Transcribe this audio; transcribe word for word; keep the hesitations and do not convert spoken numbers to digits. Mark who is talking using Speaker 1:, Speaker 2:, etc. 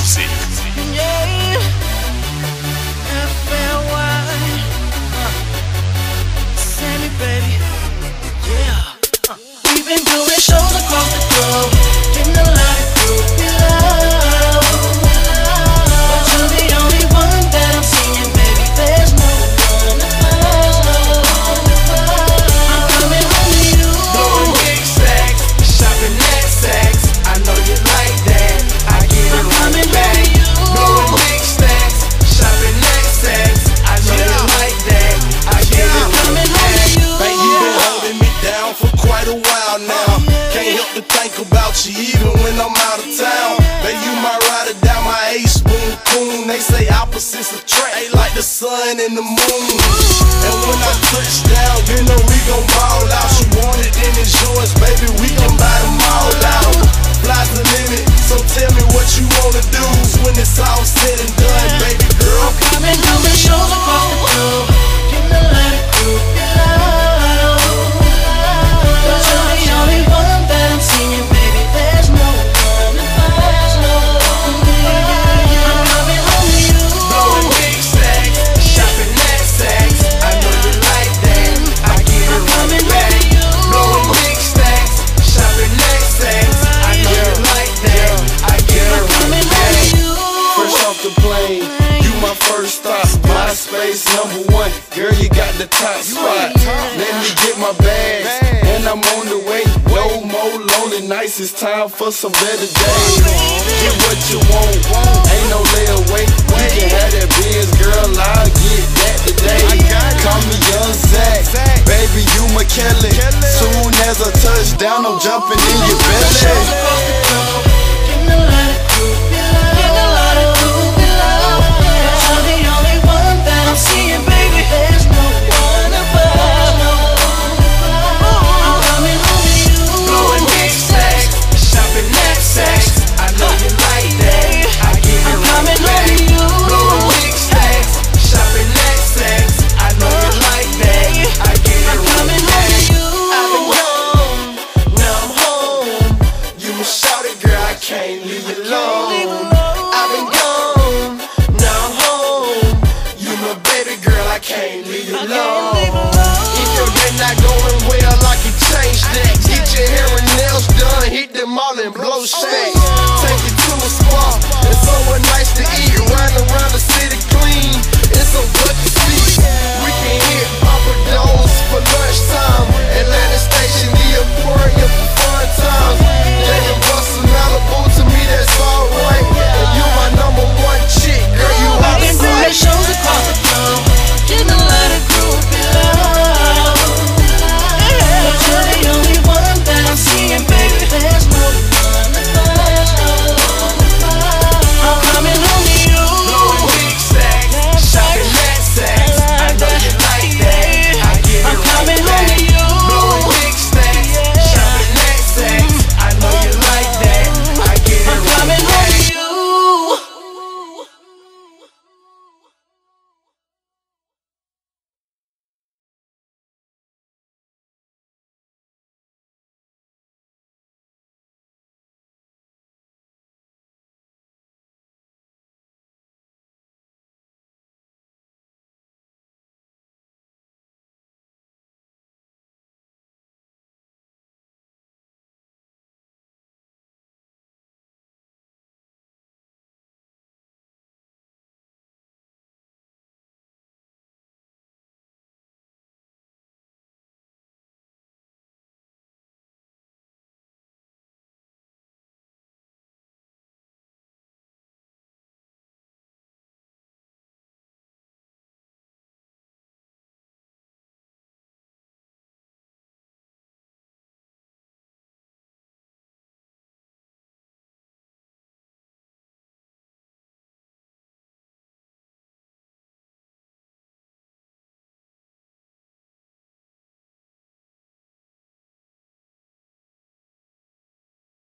Speaker 1: music.
Speaker 2: Yeah, F L Y, Sammy, baby. Yeah, we've been doing shows across the globe, getting a lot of groupie love, but you're the only one that I'm seeing, baby. There's no one above. I'm coming home to you.
Speaker 3: Blowing big stacks, shopping at Saks. I know you like that. I get it right back. Blowing big stacks, shopping at Saks. I know you like that. I get it right back.
Speaker 4: Babe, you been holding me down for quite a while now. Can't help to think about you even when I'm out of town. Babe, you my rider down my ace boom coon. They say opposites attract, they like the sun and the moon. And when I touch down, you know we gon' ball out. You want it, then it's yours, baby. We can buy them all out. Fly's the limit, so tell me what you wanna do when it's all said and done, baby girl.
Speaker 2: I've been doing shows across the globe, getting a lot of groupie love, but you're the only one that I'm seeing, baby. There's no one above. I'm coming home to you.
Speaker 3: Blowing big stacks, shopping at Saks. I know you like that. I get it right back. Blowing big stacks, shopping at Saks. I know you like that. I get it right back.
Speaker 4: Fresh off the plane, you my first stop. MySpace number one, girl, you got the top spot. Let me get my bags, and I'm on the way. No more lonely nights, it's time for some better days. Get what you want, ain't no layaway. You can have that Benz, girl, I'll get that today. Call me Young Zach, baby, you McKelly. Soon as I touch down, I'm jumping in your belly.